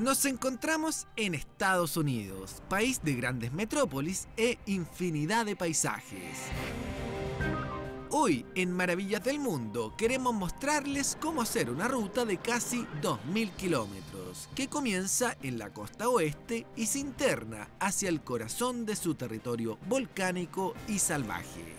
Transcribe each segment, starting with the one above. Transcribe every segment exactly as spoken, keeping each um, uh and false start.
Nos encontramos en Estados Unidos, país de grandes metrópolis e infinidad de paisajes. Hoy, en Maravillas del Mundo, queremos mostrarles cómo hacer una ruta de casi dos mil kilómetros, que comienza en la costa oeste y se interna hacia el corazón de su territorio volcánico y salvaje.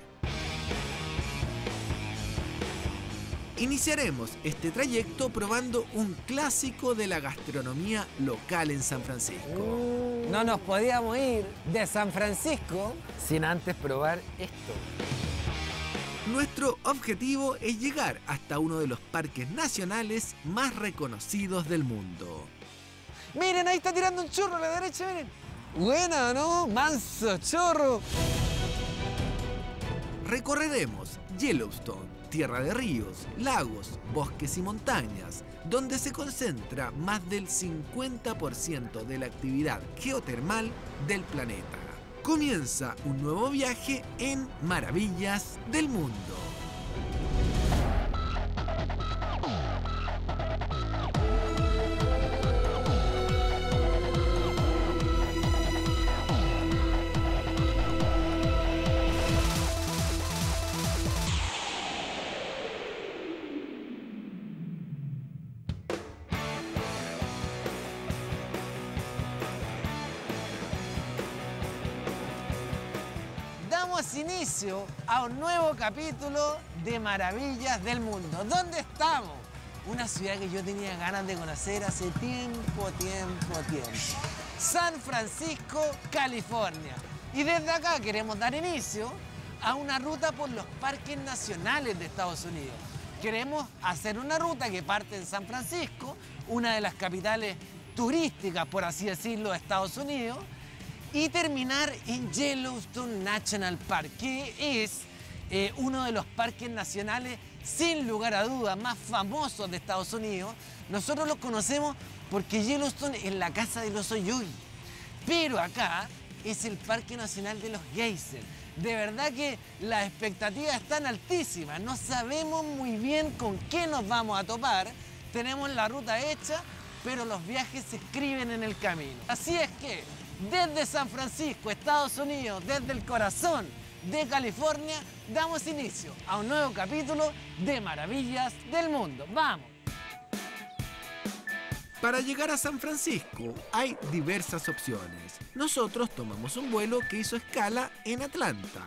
Iniciaremos este trayecto probando un clásico de la gastronomía local en San Francisco. No nos podíamos ir de San Francisco sin antes probar esto. Nuestro objetivo es llegar hasta uno de los parques nacionales más reconocidos del mundo. Miren, ahí está tirando un chorro a la derecha, miren. Buena, ¿no? Manso chorro. Recorreremos Yellowstone, tierra de ríos, lagos, bosques y montañas, donde se concentra más del cincuenta por ciento de la actividad geotermal del planeta. Comienza un nuevo viaje en Maravillas del Mundo. Damos inicio a un nuevo capítulo de Maravillas del Mundo. ¿Dónde estamos? Una ciudad que yo tenía ganas de conocer hace tiempo, tiempo, tiempo. San Francisco, California. Y desde acá queremos dar inicio a una ruta por los parques nacionales de Estados Unidos. Queremos hacer una ruta que parte en San Francisco, una de las capitales turísticas, por así decirlo, de Estados Unidos, y terminar en Yellowstone National Park, que es eh, uno de los parques nacionales, sin lugar a dudas, más famosos de Estados Unidos. Nosotros los conocemos porque Yellowstone es la casa del oso Yogi, pero acá es el Parque Nacional de los Geysers. De verdad que las expectativas están altísimas, no sabemos muy bien con qué nos vamos a topar, tenemos la ruta hecha, pero los viajes se escriben en el camino. Así es que desde San Francisco, Estados Unidos, desde el corazón de California, damos inicio a un nuevo capítulo de Maravillas del Mundo. ¡Vamos! Para llegar a San Francisco hay diversas opciones. Nosotros tomamos un vuelo que hizo escala en Atlanta.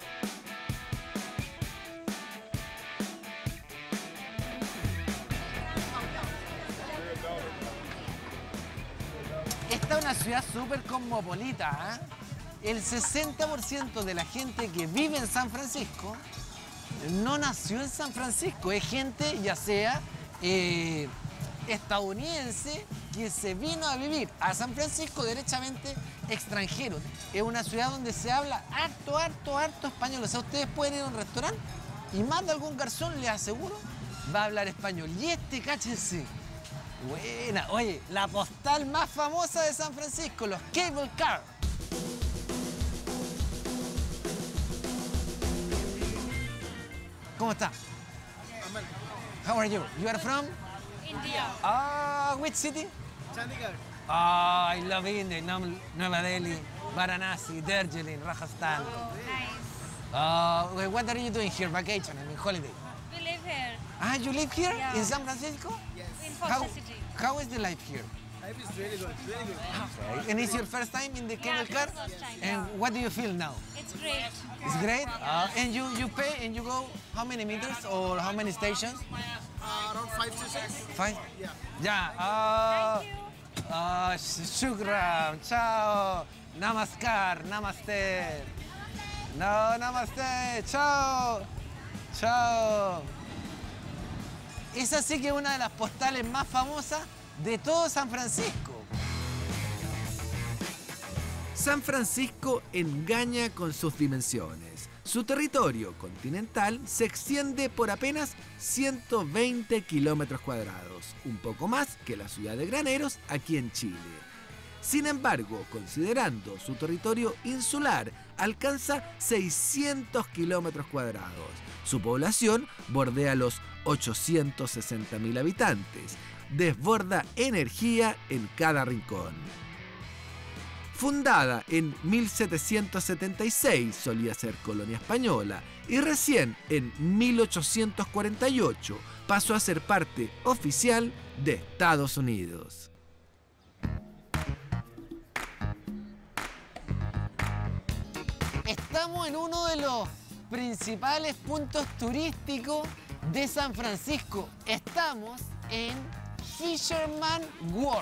Esta es una ciudad súper cosmopolita, ¿eh? El sesenta por ciento de la gente que vive en San Francisco no nació en San Francisco. Es gente, ya sea eh, estadounidense, que se vino a vivir a San Francisco, derechamente extranjero. Es una ciudad donde se habla harto, harto, harto español. O sea, ustedes pueden ir a un restaurante y más de algún garzón, les aseguro, va a hablar español. Y este, cáchense. Buena, oye, la postal más famosa de San Francisco, los cable car. ¿Cómo está? How are you? You are from? India. Ah, which city? Chandigarh. Ah, I love India. Nam- Nueva Delhi, Varanasi, Darjeeling, Rajasthan. Nice. Uh, what are you doing here? Vacation, I mean holiday. We live here Ah, you live here Yeah. in San Francisco? Yes. in How, Foster City. how is the life here? Life is really good, really good. And it's your first time in the cable Yeah, car? first time. And what do you feel now? It's great. It's great. Uh, and you, you pay and you go how many meters or how many stations? Uh, around five to six. Five? Yeah. Yeah. Uh, Thank you. uh, sh- shukran. Ciao. Namaskar. Namaste. No, namaste. Chao. Chao. Esa sí que es una de las postales más famosas de todo San Francisco. San Francisco engaña con sus dimensiones. Su territorio continental se extiende por apenas ciento veinte kilómetros cuadrados, un poco más que la ciudad de Graneros aquí en Chile. Sin embargo, considerando su territorio insular, alcanza seiscientos kilómetros cuadrados. Su población bordea los ochocientos sesenta mil habitantes. desborda energía en cada rincón. Fundada en mil setecientos setenta y seis, solía ser colonia española y recién en mil ochocientos cuarenta y ocho pasó a ser parte oficial de Estados Unidos. Estamos en uno de los principales puntos turísticos de San Francisco. Estamos en Fisherman Wharf.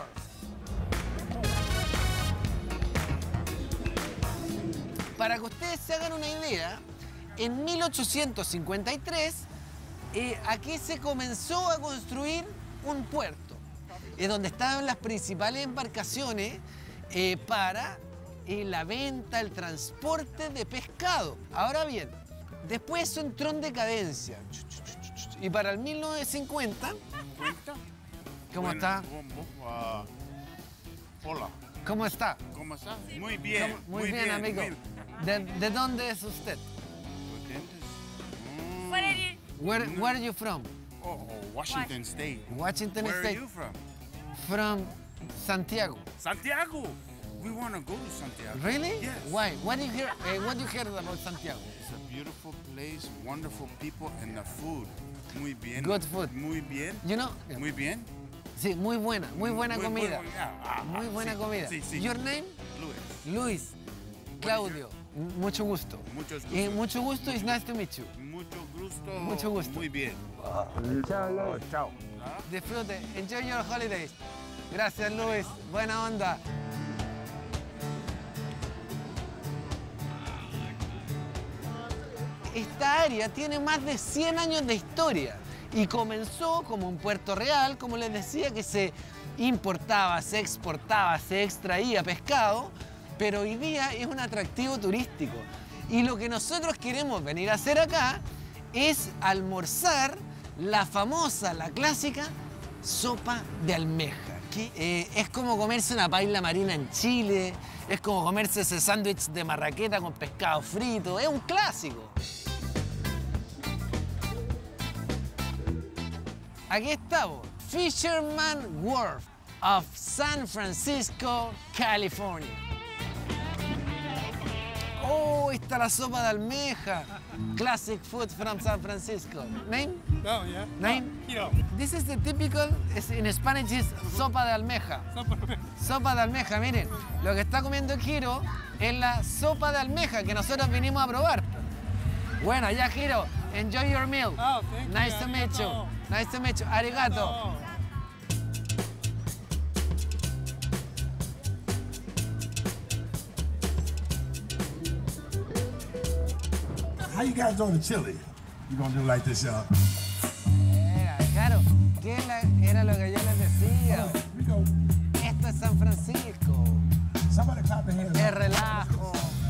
Para que ustedes se hagan una idea, en mil ochocientos cincuenta y tres eh, aquí se comenzó a construir un puerto, eh, donde estaban las principales embarcaciones eh, para eh, la venta, el transporte de pescado. Ahora bien, después eso entró en decadencia. Y para el mil novecientos cincuenta... ¿Cómo está? Uh, hola. ¿Cómo está? ¿Cómo está? Muy bien. ¿Cómo? Muy, muy bien, bien, amigo. Muy bien. ¿De, ¿De dónde es usted? Mm. Where are you? Where, where are you from? Oh, Washington State. Washington Where State. Where are you from? From Santiago. Santiago. We want to go to Santiago. Really? Yes. Why? What do you hear? Uh, what do you hear about Santiago? It's a beautiful place, wonderful people, and the food. Muy bien. Good food. Muy bien. You know? Muy bien. Sí, muy buena, muy buena muy, comida. Muy, yeah. ah, muy buena sí, comida. Sí, sí. Your name? Luis. Luis. Claudio. Mucho gusto. Mucho gusto. Eh, mucho gusto. It's nice to meet you. Mucho gusto. Mucho gusto. Muy bien. Chao, Luis. Oh, chao. Disfrute. Enjoy your holidays. Gracias, Luis. Buena onda. Esta área tiene más de cien años de historia y comenzó como un puerto real, como les decía, que se importaba, se exportaba, se extraía pescado, pero hoy día es un atractivo turístico. Y lo que nosotros queremos venir a hacer acá es almorzar la famosa, la clásica sopa de almeja, que eh, es como comerse una paella marina en Chile, es como comerse ese sándwich de marraqueta con pescado frito, es un clásico. Aquí estamos, Fisherman Wharf of San Francisco, California. Oh, está la sopa de almeja. Classic food from San Francisco. Name? Oh, yeah. Name? Hiro. This is the typical, in Spanish is sopa de almeja. Sopa de almeja, miren. Lo que está comiendo Hiro es la sopa de almeja que nosotros vinimos a probar. Bueno, ya Hiro, enjoy your meal. Oh, thank you. Nice to meet you. Arigato. Nice to meet you. Arigato. Oh. How you guys doing the chili? You gonna do like this, y'all? Era, claro, que era, era lo que yo les decía. Here we go. Esto es San Francisco. Somebody clap their hands. Es relajo,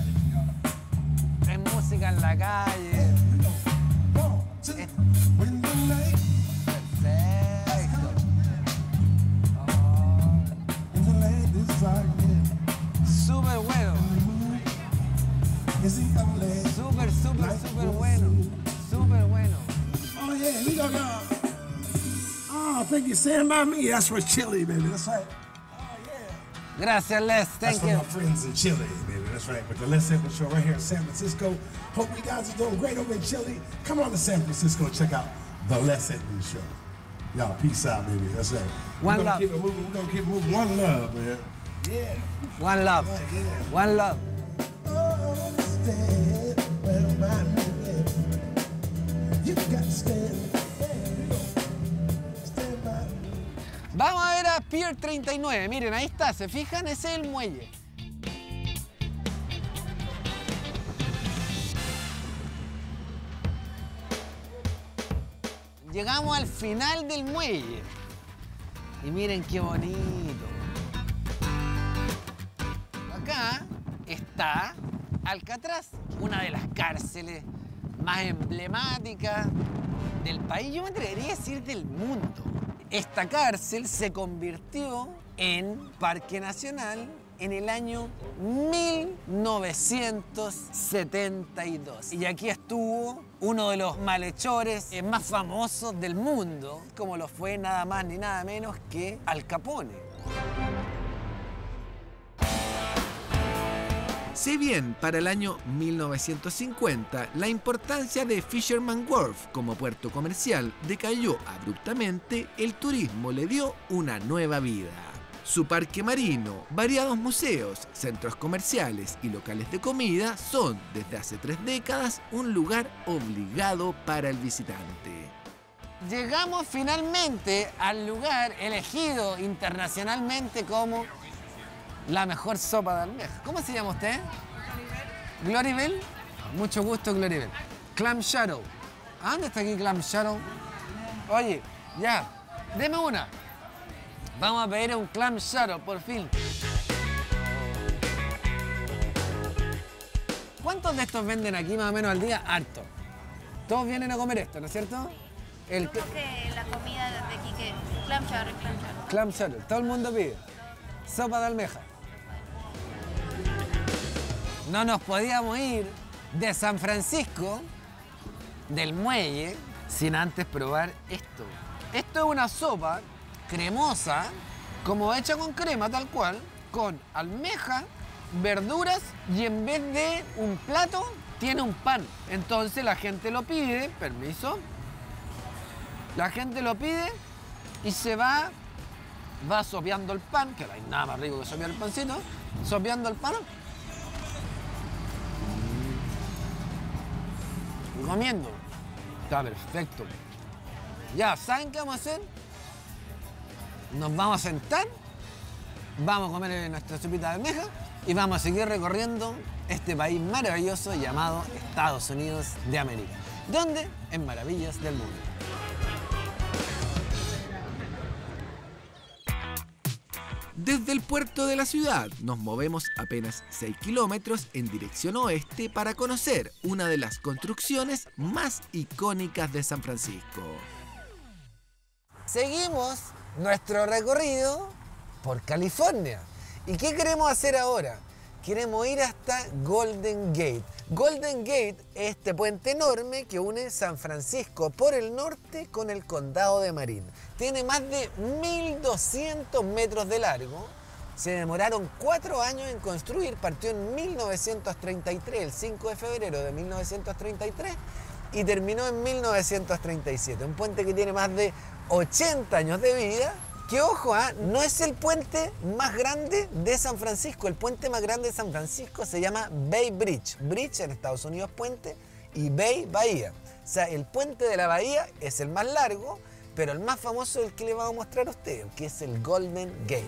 es música en la calle. Here we go. One, two, when the night, Perfecto. Oh, when the night is dark, súper bueno, is he only? súper, súper, súper bueno. Súper bueno. Oh yeah, here we go, y'all. Oh, I think you're saying by me. That's for Chile, baby. That's right. Gracias, Les. That's Thank for you. my friends in Chile, baby. That's right. But the Let's Sample Show right here in San Francisco. Hope you guys are doing great over in Chile. Come on to San Francisco and check out the Let's Sample Show. Y'all, peace out, baby. That's right. One We're gonna love. keep it moving. We're gonna keep it moving. One love, man. Yeah. One love. Yeah, yeah. One love. Oh, stand where my man. You got to stand. There you go. Stand by me. Vamos a ver a Pier treinta y nueve. Miren, ahí está. ¿Se fijan? Ese es el muelle. Llegamos al final del muelle. Y miren qué bonito. Acá está Alcatraz, una de las cárceles más emblemáticas del país, yo me atrevería a decir del mundo. Esta cárcel se convirtió en parque nacional en el año mil novecientos setenta y dos. Y aquí estuvo uno de los malhechores eh, más famosos del mundo, como lo fue nada más ni nada menos que Al Capone. Si bien para el año mil novecientos cincuenta la importancia de Fisherman Wharf como puerto comercial decayó abruptamente, el turismo le dio una nueva vida. Su parque marino, variados museos, centros comerciales y locales de comida son, desde hace tres décadas, un lugar obligado para el visitante. Llegamos finalmente al lugar elegido internacionalmente como la mejor sopa de almeja. ¿Cómo se llama usted? Glorybell. Glorybell. Mucho gusto, Glorybell. Clam Shadow. ¿A dónde está aquí Clam Shadow? Oye, ya, deme una. Vamos a pedir un Clam Shadow, por fin. ¿Cuántos de estos venden aquí más o menos al día? Harto. Todos vienen a comer esto, ¿no es cierto? El Yo creo que la comida de aquí que clam chowder, clam chowder. Clam Shadow. Todo el mundo pide. Sopa de almeja. No nos podíamos ir de San Francisco, del muelle, sin antes probar esto. Esto es una sopa cremosa, como hecha con crema tal cual, con almeja, verduras y en vez de un plato tiene un pan. Entonces la gente lo pide, permiso, la gente lo pide y se va, va sopeando el pan, que no hay nada más rico que sopear el pancito, sopeando el pan y comiendo. Está perfecto. Ya, ¿saben qué vamos a hacer? Nos vamos a sentar, vamos a comer nuestra sopita de almeja y vamos a seguir recorriendo este país maravilloso llamado Estados Unidos de América. ¿Dónde? En Maravillas del Mundo. Desde el puerto de la ciudad nos movemos apenas seis kilómetros en dirección oeste para conocer una de las construcciones más icónicas de San Francisco. Seguimos nuestro recorrido por California. ¿Y qué queremos hacer ahora? Queremos ir hasta Golden Gate. Golden Gate es este puente enorme que une San Francisco por el norte con el condado de Marin. Tiene más de mil doscientos metros de largo. Se demoraron cuatro años en construir. Partió en mil novecientos treinta y tres, el cinco de febrero de mil novecientos treinta y tres, y terminó en mil novecientos treinta y siete. Un puente que tiene más de ochenta años de vida. Que ojo, ¿eh? No es el puente más grande de San Francisco. El puente más grande de San Francisco se llama Bay Bridge. Bridge en Estados Unidos puente y Bay bahía. O sea, el puente de la bahía es el más largo, pero el más famoso es el que le vamos a mostrar a ustedes, que es el Golden Gate.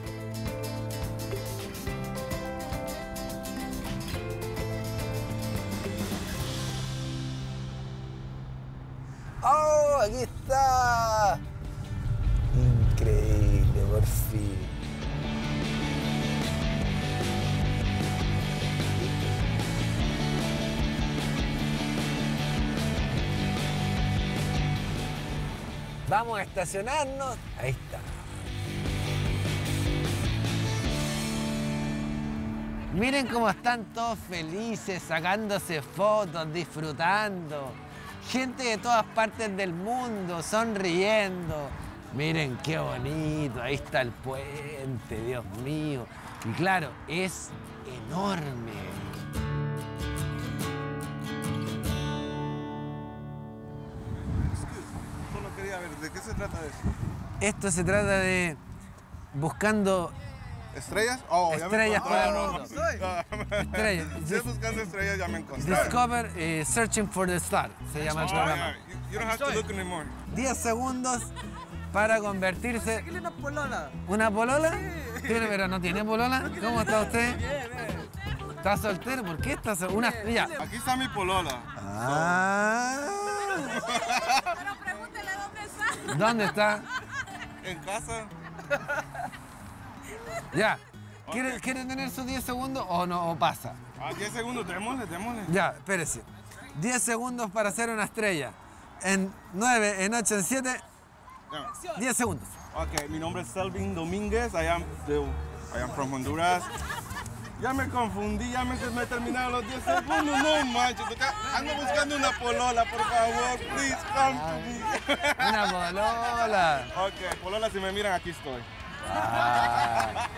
¡Oh! Aquí está. Increíble, por fin. Vamos a estacionarnos. Ahí está. Miren cómo están todos felices, sacándose fotos, disfrutando. Gente de todas partes del mundo, sonriendo. Miren qué bonito, ahí está el puente, Dios mío. Y claro, es enorme. Solo quería ver, ¿de qué se trata eso? Esto se trata de buscando ¿Estrellas? Oh, estrellas ya me para el encontré. mundo. Estrellas. Si estoy buscando estrellas, ya me encontré. Discover eh, Searching for the Star, se llama el Oh, programa. yeah. You, you don't have to look anymore. diez segundos para convertirse... Una polola. ¿Una polola? ¿Tiene, pero no tiene polola? ¿Cómo está usted? ¿Está soltero? ¿Por qué está soltero? Una estrella. Aquí está mi polola. Ah. Pero pregúntele dónde está. ¿Dónde está? En casa. Ya. ¿Quiere, ¿Quiere tener sus diez segundos o no? ¿O pasa? A diez segundos, démosle, démosle. Ya, espérese. diez segundos para hacer una estrella. En nueve, en ocho, en siete. diez segundos. Ok, mi nombre es Selvin Domínguez. I am, de, I am from Honduras. Ya me confundí, ya me, me terminaron los diez segundos. No manches, ando buscando una polola, por favor. Please, come to me. Una polola. Ok, polola, si me miran, aquí estoy. Ah.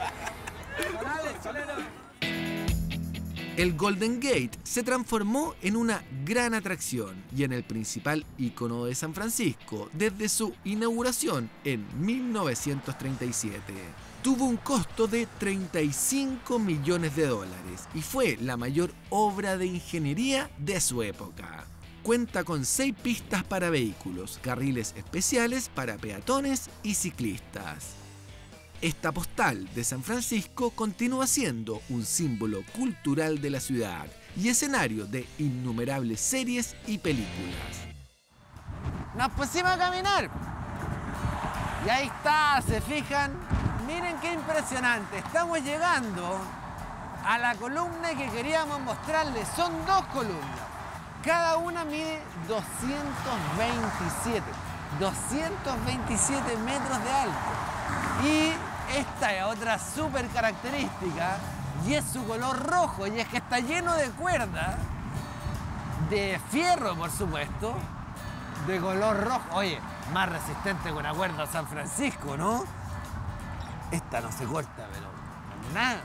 El Golden Gate se transformó en una gran atracción y en el principal ícono de San Francisco desde su inauguración en mil novecientos treinta y siete. Tuvo un costo de treinta y cinco millones de dólares y fue la mayor obra de ingeniería de su época. Cuenta con seis pistas para vehículos, carriles especiales para peatones y ciclistas. Esta postal de San Francisco continúa siendo un símbolo cultural de la ciudad y escenario de innumerables series y películas. Nos pusimos a caminar. Y ahí está, ¿se fijan? Miren qué impresionante. Estamos llegando a la columna que queríamos mostrarles. Son dos columnas. Cada una mide doscientos veintisiete. doscientos veintisiete metros de alto. Y esta es otra súper característica, y es su color rojo, y es que está lleno de cuerdas, de fierro, por supuesto, de color rojo. Oye, más resistente que una cuerda San Francisco, ¿no? Esta no se corta, pero nada.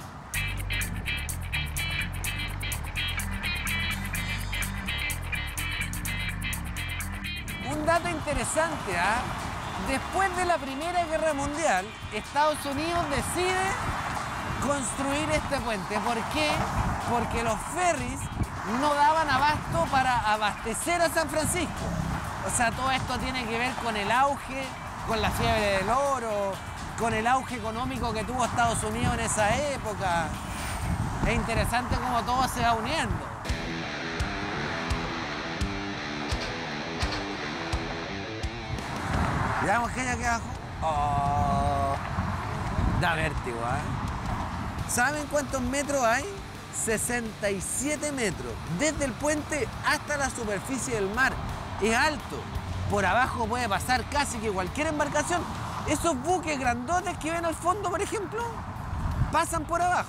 Un dato interesante, ¿ah? ¿eh? Después de la Primera Guerra Mundial, Estados Unidos decide construir este puente. ¿Por qué? Porque los ferries no daban abasto para abastecer a San Francisco. O sea, todo esto tiene que ver con el auge, con la fiebre del oro, con el auge económico que tuvo Estados Unidos en esa época. Es interesante cómo todo se va uniendo. Veamos qué hay aquí abajo. Oh, da vértigo, ¿eh? ¿Saben cuántos metros hay? sesenta y siete metros. Desde el puente hasta la superficie del mar. Es alto. Por abajo puede pasar casi que cualquier embarcación. Esos buques grandotes que ven al fondo, por ejemplo, pasan por abajo.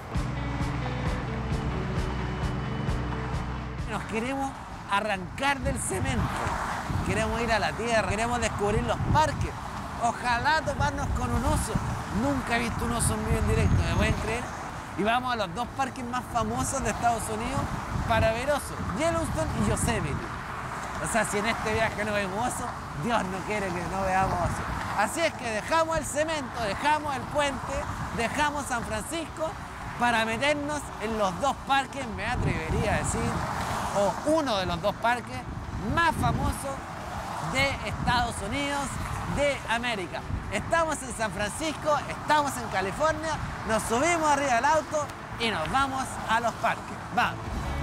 Nos queremos arrancar del cemento. Queremos ir a la tierra, queremos descubrir los parques. Ojalá toparnos con un oso. Nunca he visto un oso en vivo en directo, ¿me pueden creer? Y vamos a los dos parques más famosos de Estados Unidos para ver osos, Yellowstone y Yosemite. O sea, si en este viaje no vemos osos, Dios no quiere que no veamos osos. Así es que dejamos el cemento, dejamos el puente, dejamos San Francisco para meternos en los dos parques, me atrevería a decir, o uno de los dos parques más famosos de Estados Unidos, de América. Estamos en San Francisco, estamos en California, nos subimos arriba del auto y nos vamos a los parques. ¡Vamos!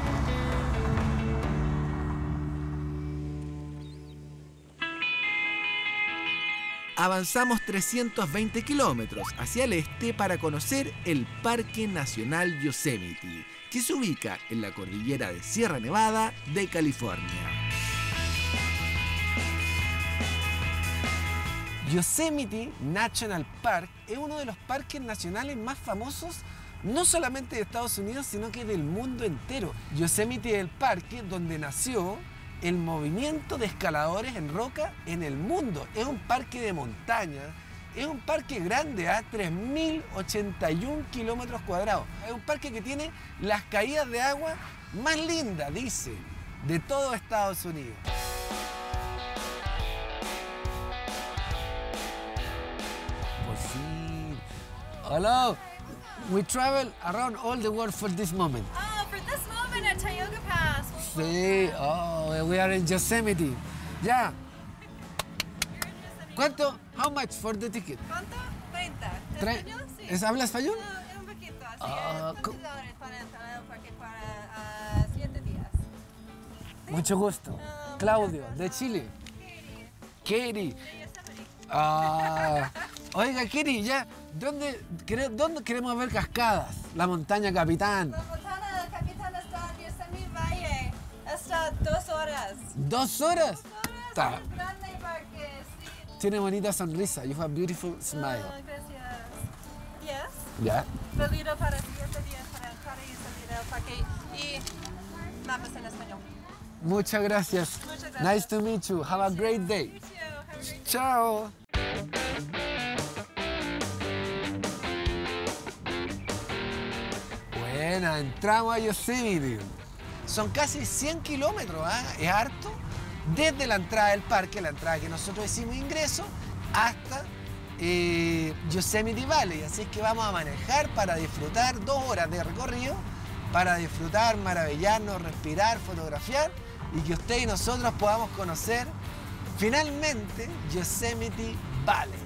Avanzamos trescientos veinte kilómetros hacia el este para conocer el Parque Nacional Yosemite, que se ubica en la cordillera de Sierra Nevada de California. Yosemite National Park es uno de los parques nacionales más famosos no solamente de Estados Unidos, sino que del mundo entero. Yosemite es el parque donde nació el movimiento de escaladores en roca en el mundo. Es un parque de montaña, es un parque grande, a tres mil ochenta y un kilómetros cuadrados. Es un parque que tiene las caídas de agua más lindas, dice, de todo Estados Unidos. Por fin. Hello. We travel around all the world for this moment. Oh, for this moment at Tioga Pass. Sí, oh, we are in Yosemite. Ya. ¿Cuánto? How much for the ticket? ¿Cuánto? treinta. Tre- ¿Español? Sí. ¿Es, ¿Habla español? No, es un poquito. Así Ah, es. co- veinte dólares para entrar al parque para ah, siete días. Mucho gusto. Claudio, de Chile. Katie. De Yosemite. Ah, oiga, Katie, ya. ¿Dónde, quere- ¿Dónde queremos ver cascadas? La montaña Capitán. La montaña del Capitán está en Yosemite Valle. Está dos horas. ¿Dos horas? Ta- Es un grande parque, sí. Tiene bonita sonrisa. You have a beautiful Ah, smile. gracias. Yes. ¿Ya? Valido para siete días para parque y mapas en español. Muchas gracias. Muchas gracias. Nice to meet you. Have a great day. You too. Have a great day. Chao. Buena, entramos a Yosemite. Son casi cien kilómetros, ¿ah? Es harto. Desde la entrada del parque, la entrada que nosotros hicimos ingreso, hasta eh, Yosemite Valley. Así es que vamos a manejar para disfrutar dos horas de recorrido, para disfrutar, maravillarnos, respirar, fotografiar y que usted y nosotros podamos conocer finalmente Yosemite Valley.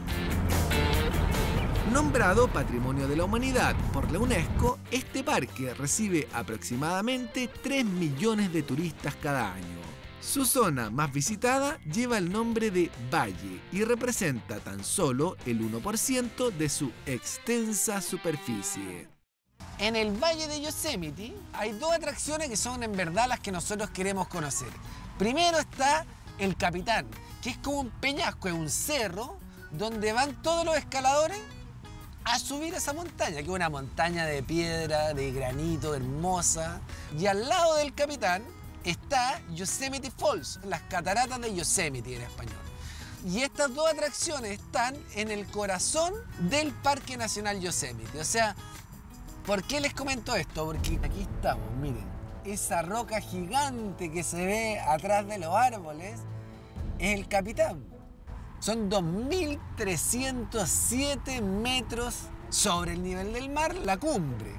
Nombrado Patrimonio de la Humanidad por la UNESCO, este parque recibe aproximadamente tres millones de turistas cada año. Su zona más visitada lleva el nombre de Valle y representa tan solo el uno por ciento de su extensa superficie. En el Valle de Yosemite hay dos atracciones que son en verdad las que nosotros queremos conocer. Primero está el Capitán, que es como un peñasco, es un cerro donde van todos los escaladores a subir esa montaña, que es una montaña de piedra, de granito, hermosa. Y al lado del Capitán está Yosemite Falls, las cataratas de Yosemite en español. Y estas dos atracciones están en el corazón del Parque Nacional Yosemite. O sea, ¿por qué les comento esto? Porque aquí estamos, miren, esa roca gigante que se ve atrás de los árboles es el Capitán. Son dos mil trescientos siete metros sobre el nivel del mar, la cumbre.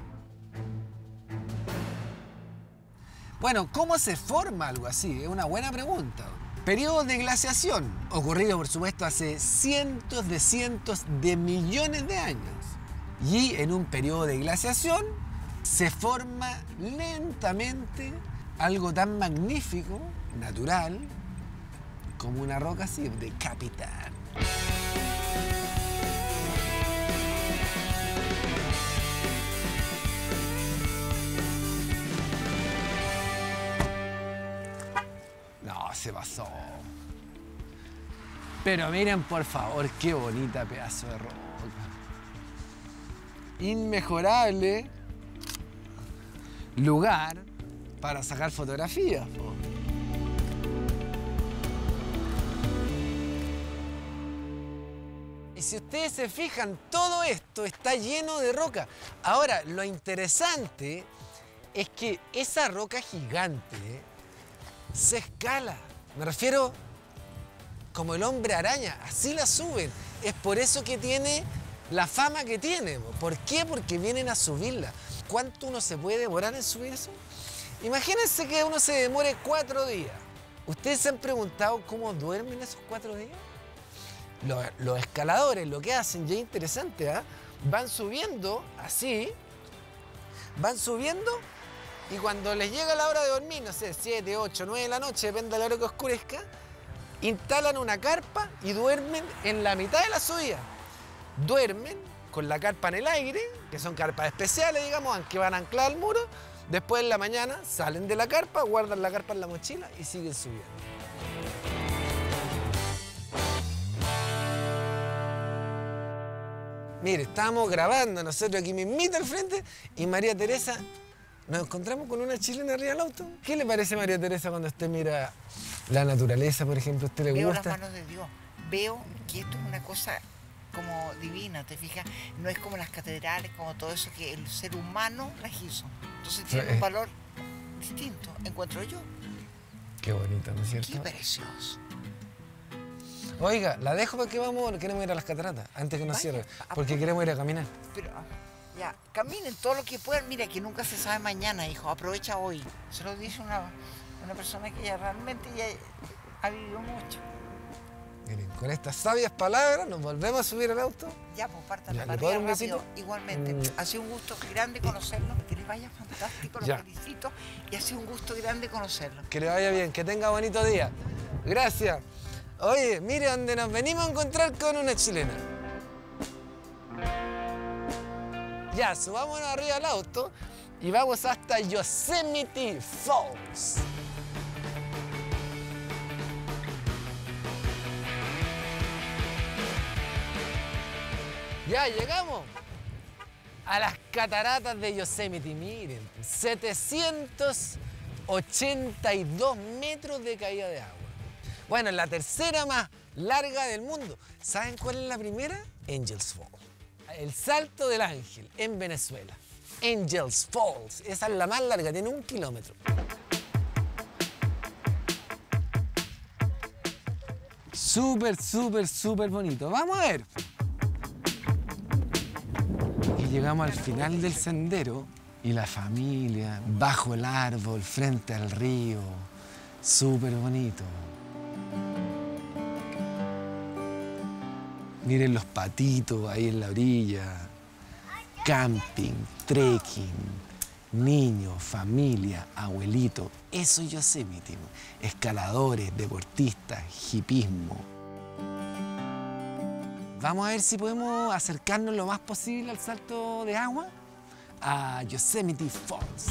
Bueno, ¿cómo se forma algo así? Es una buena pregunta. Periodos de glaciación, ocurrido por supuesto hace cientos de cientos de millones de años. Y en un periodo de glaciación se forma lentamente algo tan magnífico, natural, como una roca así, de Capitán. No, se pasó. Pero miren, por favor, qué bonita pedazo de roca. Inmejorable lugar para sacar fotografías. Po. Y si ustedes se fijan, todo esto está lleno de roca. Ahora, lo interesante es que esa roca gigante se escala. Me refiero como el hombre araña, así la suben. Es por eso que tiene la fama que tiene. ¿Por qué? Porque vienen a subirla. ¿Cuánto uno se puede demorar en subir eso? Imagínense que uno se demore cuatro días. ¿Ustedes se han preguntado cómo duermen esos cuatro días? Los, los escaladores lo que hacen, ya es interesante, ¿eh? Van subiendo así, van subiendo y cuando les llega la hora de dormir, no sé, siete, ocho, nueve de la noche, depende de la hora que oscurezca, instalan una carpa y duermen en la mitad de la subida. Duermen con la carpa en el aire, que son carpas especiales, digamos, aunque van ancladas al muro. Después en la mañana salen de la carpa, guardan la carpa en la mochila y siguen subiendo. Mire, estábamos grabando nosotros aquí mismito al frente y María Teresa, nos encontramos con una chilena arriba del auto. ¿Qué le parece a María Teresa cuando usted mira la naturaleza, por ejemplo? ¿A usted le Veo gusta? las manos de Dios. Veo que esto es una cosa como divina, ¿te fijas? No es como las catedrales, como todo eso que el ser humano las hizo. Entonces tiene Eh. un valor distinto, encuentro yo. Qué bonito, ¿no es cierto? Qué precioso. Oiga, la dejo porque vamos, queremos ir a las cataratas, antes que nos Vaya, cierre, a- porque queremos ir a caminar. Pero ah, ya, caminen todo lo que puedan. Mira, que nunca se sabe mañana, hijo. Aprovecha hoy. Se lo dice una, una persona que ya realmente ya ha vivido mucho. Miren, con estas sabias palabras nos volvemos a subir al auto. Ya, pues partan Ya, para ¿le puedo arriba dar un besito? rápido. Igualmente. Mm. Ha sido un gusto grande conocerlo. Que les vaya fantástico, los Ya. felicito. Y ha sido un gusto grande conocerlo. Que le vaya bien, que tenga bonito día. Gracias. Oye, mire donde nos venimos a encontrar con una chilena. Ya, subámonos arriba al auto y vamos hasta Yosemite Falls. Ya llegamos. a las cataratas de Yosemite. Miren, setecientos ochenta y dos metros de caída de agua. Bueno, la tercera más larga del mundo. ¿Saben cuál es la primera? Angels Falls. El Salto del Ángel en Venezuela. Angels Falls. Esa es la más larga, tiene un kilómetro. Súper, súper, súper bonito. Vamos a ver. Y llegamos al final del sendero y la familia bajo el árbol, frente al río. Súper bonito. Miren los patitos ahí en la orilla. Camping, trekking, niños, familia, abuelito. Eso es Yosemite. Escaladores, deportistas, hipismo. Vamos a ver si podemos acercarnos lo más posible al salto de agua a Yosemite Falls.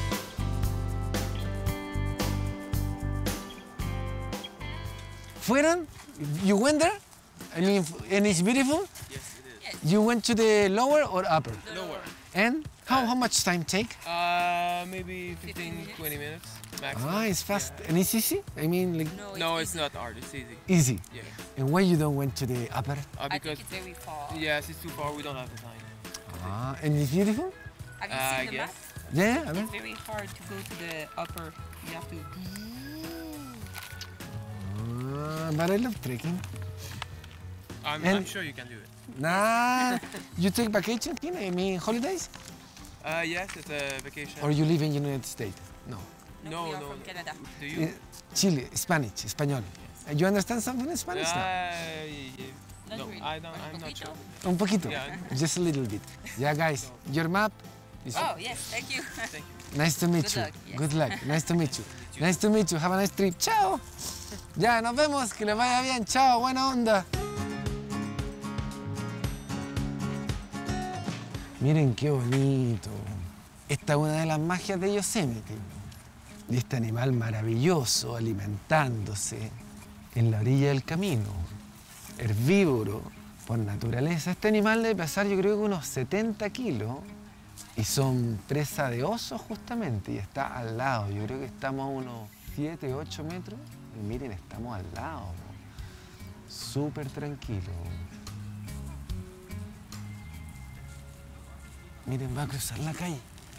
¿Fueron? You went there? I mean, and it's beautiful? Yes, it is. You went to the lower or upper? Lower. And how, how much time take? Uh, maybe fifteen, twenty minutes maximum. Ah, it's fast. And it's easy? I mean, like, No, it's, no, it's not hard. It's easy. easy. Yeah. And why you don't went to the upper? Uh, I because think it's very far. yes, it's too far. We don't have the time. Ah, and it's beautiful? Have you Uh, seen the yes. map? Yeah, I mean. It's very hard to go to the upper. You have to. Ah, but I love trekking. I'm, And- I'm sure you can do it. Nah, you take vacation here? I mean, holidays? Uh, yes, it's a vacation. Or you live in United States? No. No, No, we are no, from no. Canada. Do you? Eh, Chile, Spanish, español. You understand something in Uh, Spanish? No? yeah. Not No, really. I don't. Un I'm not poquito? sure. Un poquito. Yeah. Just a little bit. Yeah, guys, your map is Oh yes, thank you. Thank you. nice to meet Good you. luck, yes. Good luck. Nice to meet you. Nice to meet you. Have a nice trip. Chao. Ya, nos vemos. Que les vaya bien. Chao. Buena onda. Miren qué bonito. Esta es una de las magias de Yosemite. Y este animal maravilloso alimentándose en la orilla del camino. Herbívoro por naturaleza. Este animal debe pesar yo creo que unos setenta kilos. Y son presa de osos justamente. Y está al lado. Yo creo que estamos a unos siete, ocho metros. Y miren, estamos al lado. Súper tranquilo. Miren, va a cruzar la calle.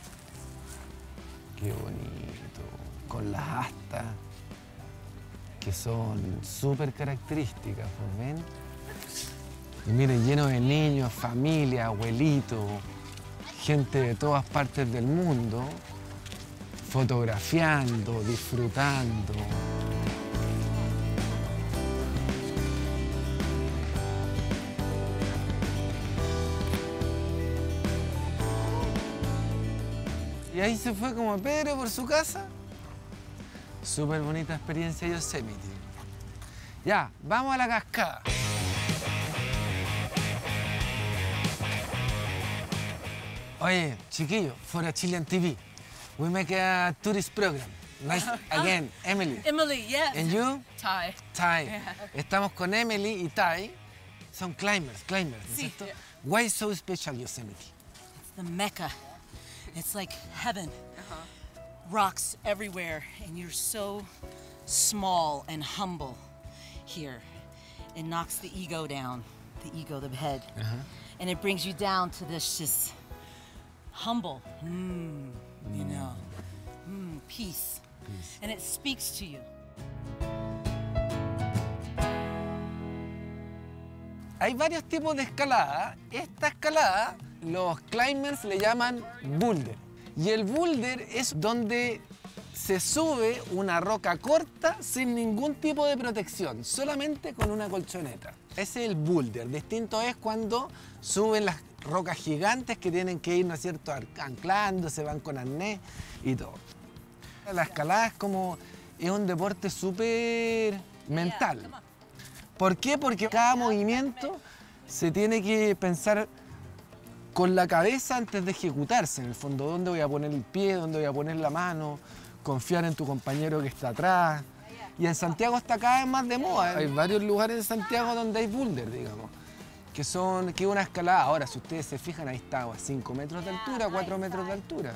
Qué bonito. Con las astas, que son súper características, pues, ¿ven? Y miren, lleno de niños, familia, abuelitos, gente de todas partes del mundo, fotografiando, disfrutando. Y ahí se fue como Pedro por su casa. Súper bonita experiencia Yosemite. Ya, vamos a la cascada. Oye, chiquillo, for a Chilean T V, we make a tourist program. Nice again, Emily. Emily, yes. And you? Thai. Ty. Estamos con Emily y Ty. Son climbers, climbers, ¿no es Sí. cierto? Why so special Yosemite? The Mecca. It's like heaven. Rocks everywhere, and you're so small and humble here. It knocks the ego down, the ego, the head, and it brings you down to this just humble, mm, you know, mm, peace. And it speaks to you. Hay varios tipos de escalada. Esta escalada, los climbers le llaman boulder. Y el boulder es donde se sube una roca corta sin ningún tipo de protección, solamente con una colchoneta. Ese es el boulder. Distinto es cuando suben las rocas gigantes que tienen que ir, ¿no es cierto?, anclando, se van con arnés y todo. La escalada es como, es un deporte súper mental. ¿Por qué? Porque cada movimiento se tiene que pensar con la cabeza antes de ejecutarse, en el fondo. ¿Dónde voy a poner el pie? ¿Dónde voy a poner la mano? Confiar en tu compañero que está atrás. Y en Santiago está cada vez más de moda. Hay varios lugares en Santiago donde hay boulder, digamos. que son que una escalada. Ahora, si ustedes se fijan, ahí está, a cinco metros de altura, cuatro metros de altura.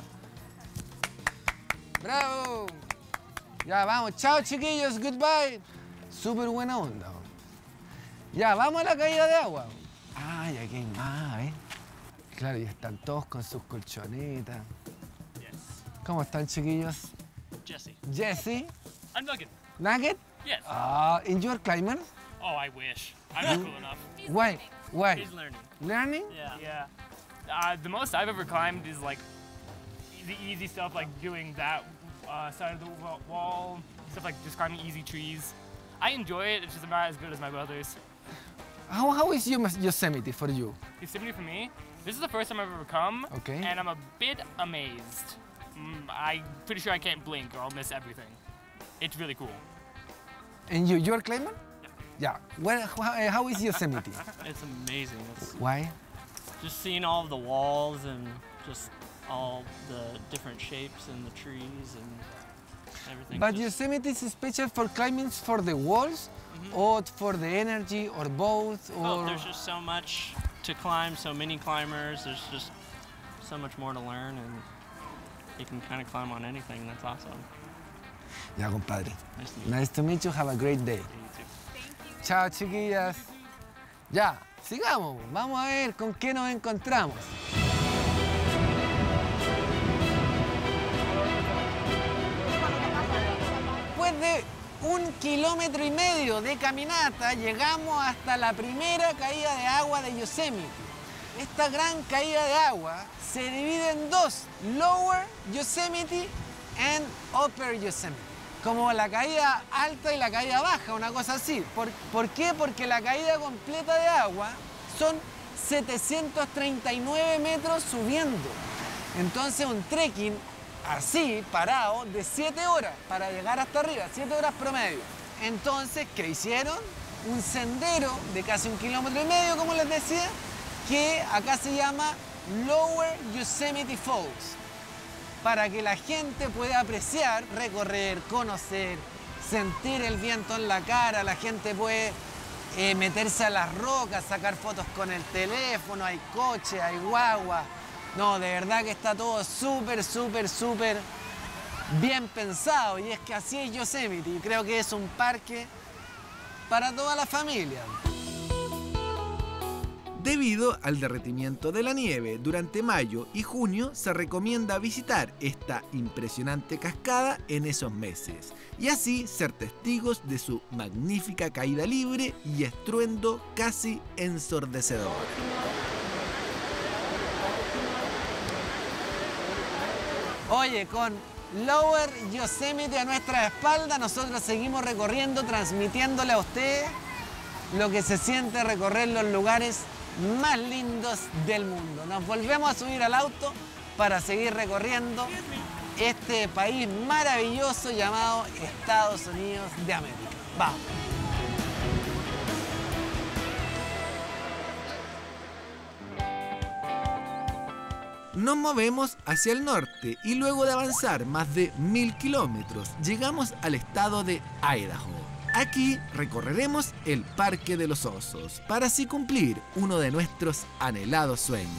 ¡Bravo! Ya, vamos. Chao, chiquillos. Goodbye. Súper buena onda. Ya, vamos a la caída de agua. Ay, aquí hay más, ¿eh? Claro, y están todos con sus colchonetas. ¿Cómo están, chiquillos? Jesse. Jesse? I'm Nugget. Nugget? Yes. Ah, and you're climber? Oh, I wish. I'm not cool enough. Why? Why? He's learning. Learning? Yeah. Yeah. Uh, the most I've ever climbed is like the easy stuff, like doing that uh, side of the wa- wall, stuff like just climbing easy trees. I enjoy it. It's just not as good as my brothers. How, how is Yos- Yosemite for you? Yosemite for me, this is the first time I've ever come, Okay. and I'm a bit amazed. Mm, I'm pretty sure I can't blink or I'll miss everything. It's really cool. And you, you're a climber? Yeah. Well, how, how is Yosemite? It's amazing. It's Why? just seeing all of the walls and just all the different shapes and the trees and everything. But Just- Yosemite is special for climbing for the walls, or for the energy, or both, or... Oh, there's just so much to climb, so many climbers. There's just so much more to learn, and you can kind of climb on anything. That's awesome. Ya, compadre. Nice to meet you. Nice to meet you. Have a great day. Chao, chiquillas. Ya, sigamos. Vamos a ver con qué nos encontramos. Después de un kilómetro y medio de caminata, llegamos hasta la primera caída de agua de Yosemite. Esta gran caída de agua se divide en dos, Lower Yosemite and Upper Yosemite. Como la caída alta y la caída baja, una cosa así. ¿Por, ¿por qué? Porque la caída completa de agua son setecientos treinta y nueve metros subiendo. Entonces un trekking así, parado, de siete horas para llegar hasta arriba, siete horas promedio. Entonces, ¿qué hicieron? Un sendero de casi un kilómetro y medio, como les decía, que acá se llama Lower Yosemite Falls, para que la gente pueda apreciar, recorrer, conocer, sentir el viento en la cara. La gente puede eh, meterse a las rocas, sacar fotos con el teléfono, hay coches, hay guagua. No, de verdad que está todo súper, súper, súper bien pensado. Y es que así es Yosemite. Y creo que es un parque para toda la familia. Debido al derretimiento de la nieve durante mayo y junio, se recomienda visitar esta impresionante cascada en esos meses y así ser testigos de su magnífica caída libre y estruendo casi ensordecedor. Oye, con Lower Yosemite a nuestra espalda, nosotros seguimos recorriendo, transmitiéndole a ustedes lo que se siente recorrer los lugares más lindos del mundo. Nos volvemos a subir al auto para seguir recorriendo este país maravilloso llamado Estados Unidos de América. Vamos. Nos movemos hacia el norte y luego de avanzar más de mil kilómetros, llegamos al estado de Idaho. Aquí recorreremos el Parque de los Osos para así cumplir uno de nuestros anhelados sueños.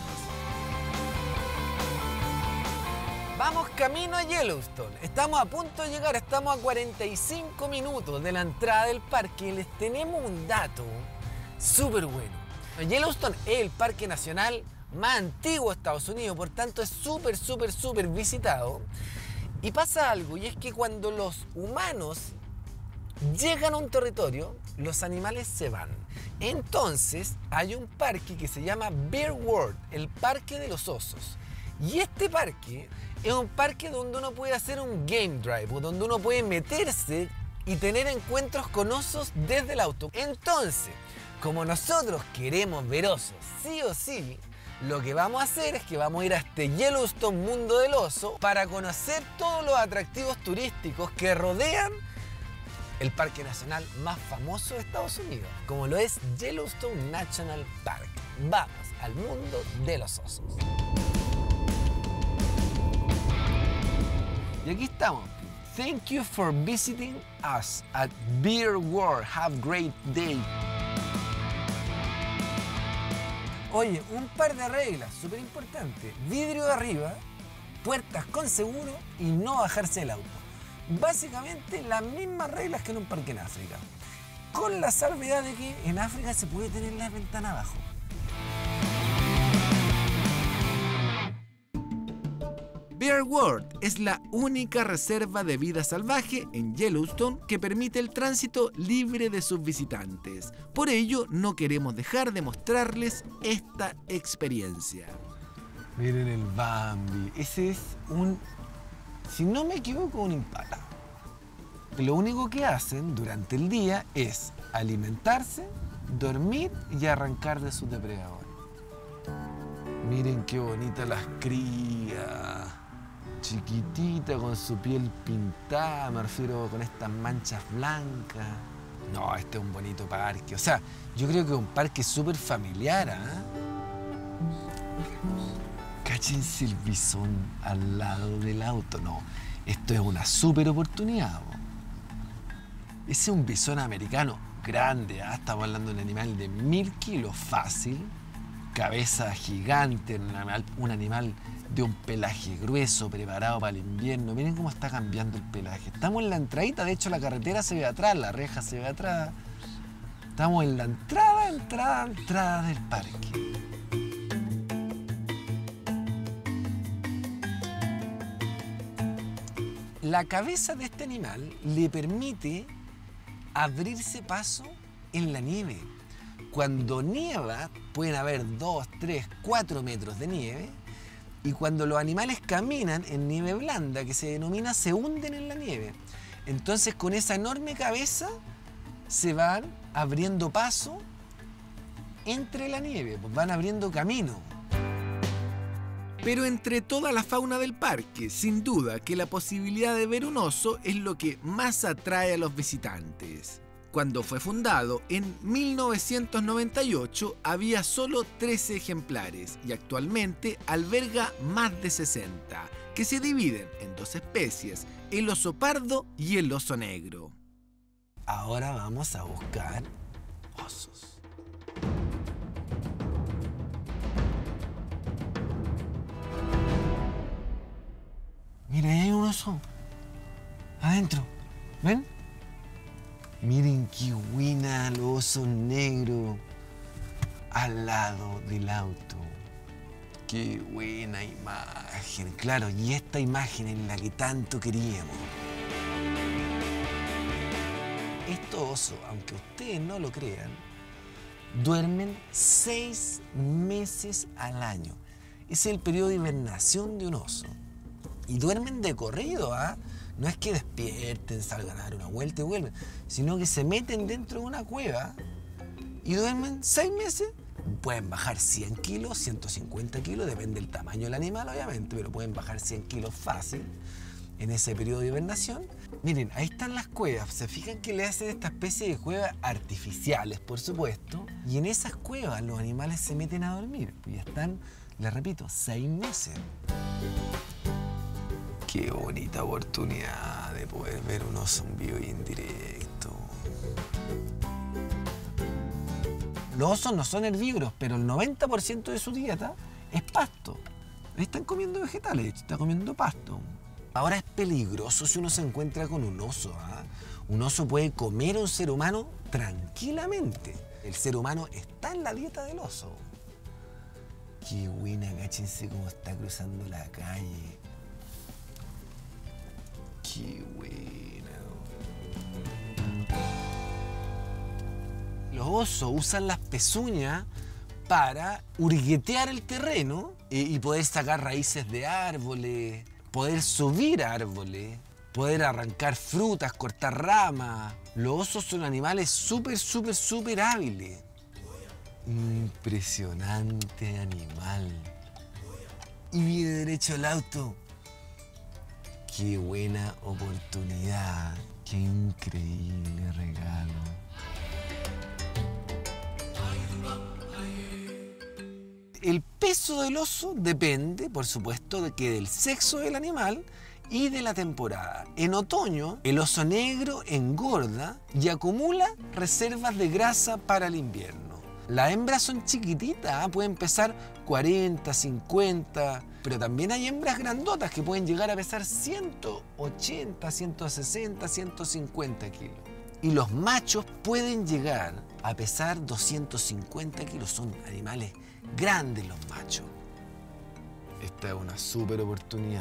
Vamos camino a Yellowstone. Estamos a punto de llegar, estamos a cuarenta y cinco minutos de la entrada del parque y les tenemos un dato súper bueno. Yellowstone es el parque nacional más antiguo de Estados Unidos, por tanto es súper, súper, súper visitado. Y pasa algo, y es que cuando los humanos llegan a un territorio, los animales se van. Entonces hay un parque que se llama Bear World, el Parque de los Osos. Y este parque es un parque donde uno puede hacer un game drive, o donde uno puede meterse y tener encuentros con osos desde el auto. Entonces, como nosotros queremos ver osos sí o sí, lo que vamos a hacer es que vamos a ir a este Yellowstone Mundo del Oso para conocer todos los atractivos turísticos que rodean el parque nacional más famoso de Estados Unidos, como lo es Yellowstone National Park. Vamos al mundo de los osos. Y aquí estamos. Thank you for visiting us at Bear World. Have a great day. Oye, un par de reglas súper importantes. Vidrio de arriba, puertas con seguro y no bajarse del auto. Básicamente las mismas reglas que en un parque en África. Con la salvedad de que en África se puede tener la ventana abajo. Bear World es la única reserva de vida salvaje en Yellowstone que permite el tránsito libre de sus visitantes. Por ello, no queremos dejar de mostrarles esta experiencia. Miren el Bambi. Ese es un, si no me equivoco, un impala. Lo único que hacen durante el día es alimentarse, dormir y arrancar de sus depredadores. Miren qué bonitas las crías. Chiquitita con su piel pintada, me refiero con estas manchas blancas. No, este es un bonito parque. O sea, yo creo que es un parque súper familiar, ¿eh? Cáchense el bisón al lado del auto. No, esto es una súper oportunidad. ¿No? Ese es un bisón americano grande, ¿eh? Estamos hablando de un animal de mil kilos fácil. Cabeza gigante, un animal, un animal de un pelaje grueso, preparado para el invierno. Miren cómo está cambiando el pelaje. Estamos en la entradita, de hecho la carretera se ve atrás, la reja se ve atrás. Estamos en la entrada, entrada, entrada del parque. La cabeza de este animal le permite abrirse paso en la nieve. Cuando nieva, pueden haber dos, tres, cuatro metros de nieve. Y cuando los animales caminan en nieve blanda, que se denomina, se hunden en la nieve. Entonces, con esa enorme cabeza, se van abriendo paso entre la nieve, pues van abriendo camino. Pero entre toda la fauna del parque, sin duda que la posibilidad de ver un oso es lo que más atrae a los visitantes. Cuando fue fundado en mil novecientos noventa y ocho había solo trece ejemplares y actualmente alberga más de sesenta, que se dividen en dos especies, el oso pardo y el oso negro. Ahora vamos a buscar osos. Mira, ahí hay un oso. Adentro. ¿Ven? Miren qué buena el oso negro al lado del auto. Qué buena imagen. Claro, y esta imagen es la que tanto queríamos. Estos osos, aunque ustedes no lo crean, duermen seis meses al año. Ese es el periodo de hibernación de un oso. Y duermen de corrido, ¿ah? ¿eh? No es que despierten, salgan a dar una vuelta y vuelven, sino que se meten dentro de una cueva y duermen seis meses. Pueden bajar cien kilos, ciento cincuenta kilos, depende del tamaño del animal, obviamente, pero pueden bajar cien kilos fácil en ese periodo de hibernación. Miren, ahí están las cuevas. Se fijan que le hacen esta especie de cuevas artificiales, por supuesto, y en esas cuevas los animales se meten a dormir. Pues ya están, les repito, seis meses. Qué bonita oportunidad de poder ver un oso en vivo y en directo. Los osos no son herbívoros, pero el noventa por ciento de su dieta es pasto. Están comiendo vegetales, de hecho, están comiendo pasto. Ahora es peligroso si uno se encuentra con un oso. ¿eh? Un oso puede comer a un ser humano tranquilamente. El ser humano está en la dieta del oso. Qué buena, cáchense cómo está cruzando la calle. Qué buena. Los osos usan las pezuñas para hurguetear el terreno y poder sacar raíces de árboles, poder subir árboles, poder arrancar frutas, cortar ramas. Los osos son animales súper, súper, súper hábiles. Impresionante animal. Y viene derecho al auto. Qué buena oportunidad, qué increíble regalo. El peso del oso depende, por supuesto, de que del sexo del animal y de la temporada. En otoño, el oso negro engorda y acumula reservas de grasa para el invierno. Las hembras son chiquititas, ¿eh? Pueden pesar cuarenta, cincuenta, pero también hay hembras grandotas que pueden llegar a pesar ciento ochenta, ciento sesenta, ciento cincuenta kilos. Y los machos pueden llegar a pesar doscientos cincuenta kilos. Son animales grandes los machos. Esta es una súper oportunidad.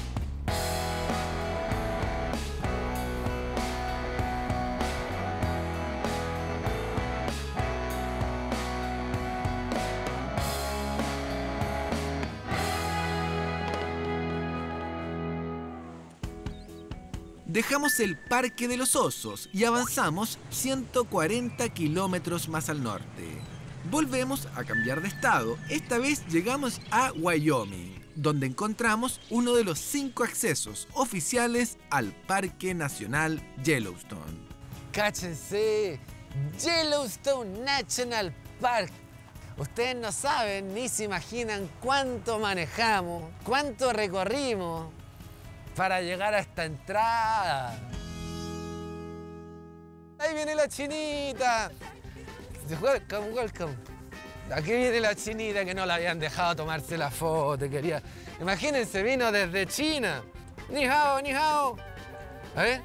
Dejamos el Parque de los Osos y avanzamos ciento cuarenta kilómetros más al norte. Volvemos a cambiar de estado. Esta vez llegamos a Wyoming, donde encontramos uno de los cinco accesos oficiales al Parque Nacional Yellowstone. ¡Cáchense! Yellowstone National Park. Ustedes no saben ni se imaginan cuánto manejamos, cuánto recorrimos para llegar a esta entrada. Ahí viene la chinita. Welcome, welcome. Aquí viene la chinita que no la habían dejado tomarse la foto. Quería. Imagínense, vino desde China. Ni hao, ni hao. A ver.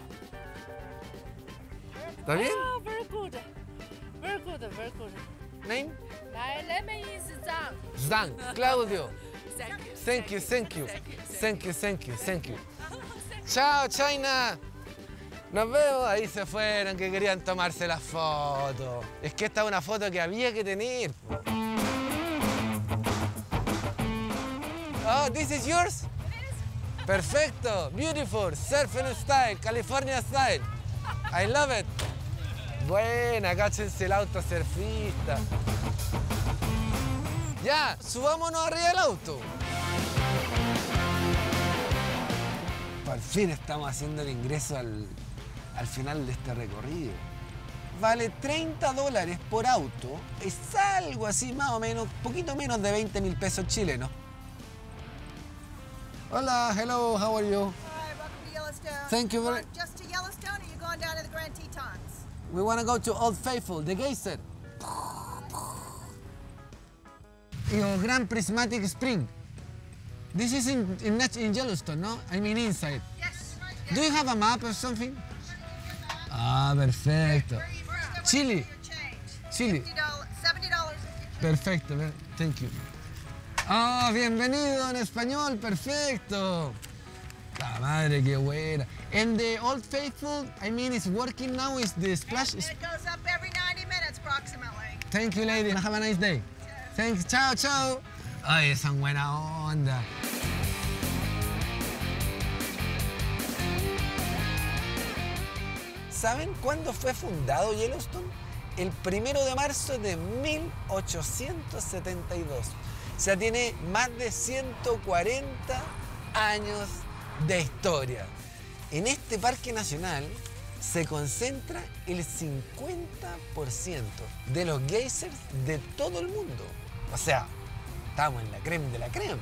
¿Está bien? Oh, very good. Very good, very good. Name? My name is Zhang. Zhang, Claudio. Thank you. Thank you, thank you. Thank you, thank you, thank you. Chao, China. Nos vemos. Ahí se fueron, que querían tomarse la foto. Es que esta es una foto que había que tener. Oh, this is yours? Perfecto, beautiful, surfing style, California style. I love it. Buena, cáchense el auto surfista. Ya, subámonos arriba del auto. Por fin estamos haciendo el ingreso al, al final de este recorrido. Vale treinta dólares por auto. Es algo así más o menos, poquito menos de veinte mil pesos chilenos. Hola, hello, how are you? Hi, welcome to Yellowstone. Thank you very- Just to Yellowstone, or you going down to the Grand Tetons? We want to go to Old Faithful, the geyser. Y un Grand Prismatic Spring. This is in, in, in Yellowstone, no? I mean inside. Yes. Do you have a map or something? Ah, perfecto. Chile. Chile. seventy dollars. Perfecto, ver- thank you. Ah, bienvenido en español, perfecto. La madre, qué buena. And the Old Faithful, I mean, is working now, is the splash? Is... It goes up every ninety minutes approximately. Thank you, lady. Have a nice day. Thanks. Chao, chao. Ay, son buena onda. ¿Saben cuándo fue fundado Yellowstone? El primero de marzo de mil ochocientos setenta y dos. O sea, tiene más de ciento cuarenta años de historia. En este parque nacional se concentra el cincuenta por ciento de los geysers de todo el mundo. O sea, estamos en la creme de la creme.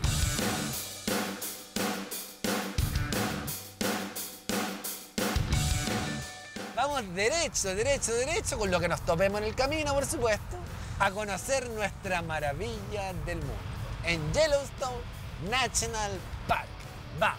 Vamos derecho, derecho, derecho, con lo que nos topemos en el camino, por supuesto, a conocer nuestra maravilla del mundo, en Yellowstone National Park. ¡Va!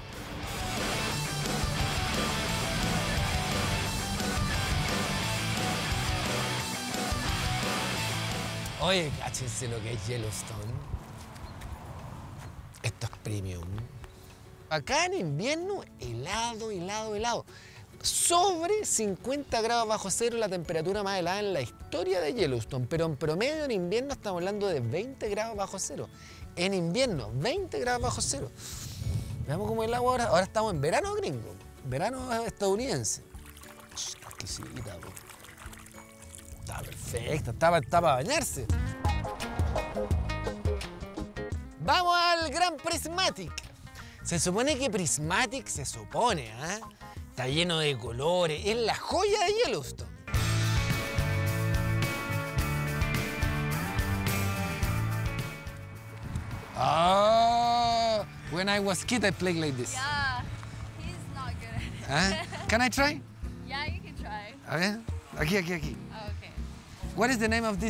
Oye, cáchense lo que es Yellowstone. Esto es premium. Acá en invierno, helado, helado, helado. Sobre cincuenta grados bajo cero, la temperatura más helada en la historia de Yellowstone. Pero en promedio en invierno estamos hablando de veinte grados bajo cero. En invierno, veinte grados bajo cero. Veamos cómo es el agua ahora. Ahora estamos en verano gringo. Verano estadounidense. Exquisita, po. Está perfecta, está, está para bañarse. Vamos al Gran Prismatic. Se supone que Prismatic, se supone, ¿eh? Está lleno de colores, es la joya de Yellowstone. Oh, when I was kid, I played like this. Yeah, he's not good at it. ¿Eh? Can I try? Yeah, you can try. A ver, aquí, aquí, aquí. Oh, okay. What is the name of this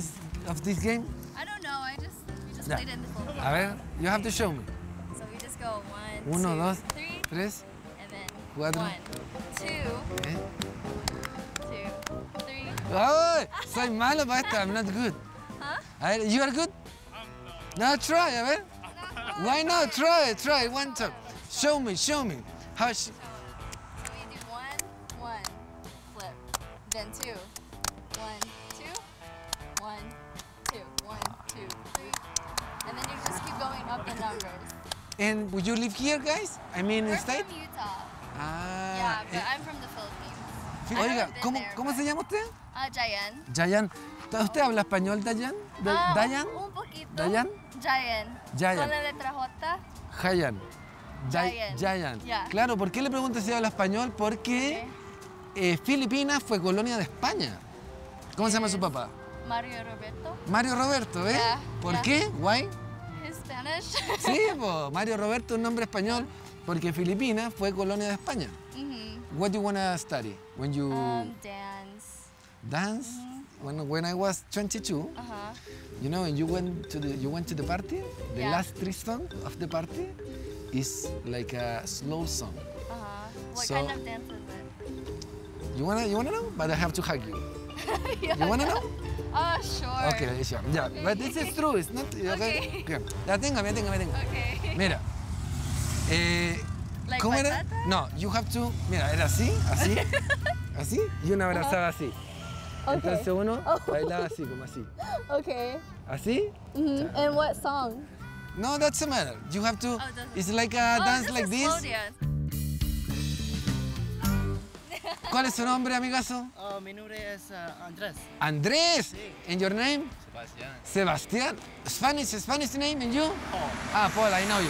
of this game? I don't know. I just we just Yeah. played it in the phone. A ver, you have to show me. So we just go one, Uno, two, dos, three, tres, and then cuatro. one, two, ¿Eh? two, three. ¡Ay! Soy malo para esto. I'm not good. Huh? A ver, you are good? No, try, a ver. Why not? Try, try, one time. Show me, show me. How sh We do one, one, flip, then two, one, two, one, two, one, two, three, and then you just keep going up the numbers. And would you live here, guys? I mean, We're state? from Utah. Ah. Yeah, but eh, I'm from the Philippines. sí, I Oiga, haven't been ¿cómo, there, ¿cómo but- se llama usted? Uh, Jayan. Jayan. ¿Usted habla español, Dayan? Da- Ah, Dayan? Un, un poquito. Dayan? Jayan. Jayan. Con la letra J. Jayan. Jay- Jayan. Jayan. Yeah. Claro, ¿por qué le pregunto si habla español? Porque eh, Filipinas fue colonia de España. ¿Cómo se llama su papá? Mario Roberto. Mario Roberto, ¿eh? Yeah, ¿Por yeah. qué? ¿Why? He's Spanish. Sí, po, Mario Roberto es un nombre español porque Filipinas fue colonia de España. Mhm. What do you want to study when you Um, dance. dance? When, when I was twenty-two, Uh-huh. you know, you went to the you went to the party. The Yeah. last three song of the party is like a slow song. Uh-huh. What So- kind of dance is it? You wanna you wanna know? But I have to hug you. Yeah. You wanna know? Oh, sure. Okay, sure. Yeah, but this is true. It's not okay. Okay. Okay. Ya tenga, ya tenga, ya tenga. Okay. Mira. Eh, Like ¿Cómo era? bachata? No, you have to. Mira, era así, así, así, y una abrazaba así. Okay. Entonces uno Oh. bailaba así, como así. Okay. ¿Así? Mhm. And what song? No, that's a matter. You have to. It's like a Oh, dance this like is this. slow dance. ¿Cuál es su nombre, amigazo? Oh, mi nombre es uh, Andrés. Andrés. And your name? Sebastián. Sebastián. Spanish, Spanish name, and you? Paul. Ah, Paul, I know you.